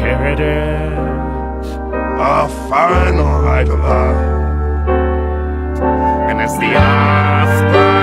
Here it is, a final hideout, and it's the offspring.